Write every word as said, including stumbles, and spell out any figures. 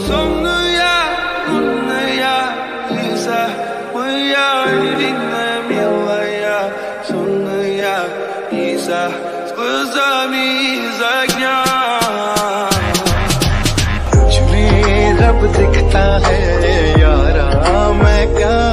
Sonluya, Lunaya, Lisa, Moja, Inna Milaya, Sonluya, Lisa, Sklzami Zagnya रब दिखता है यारा मैं क्या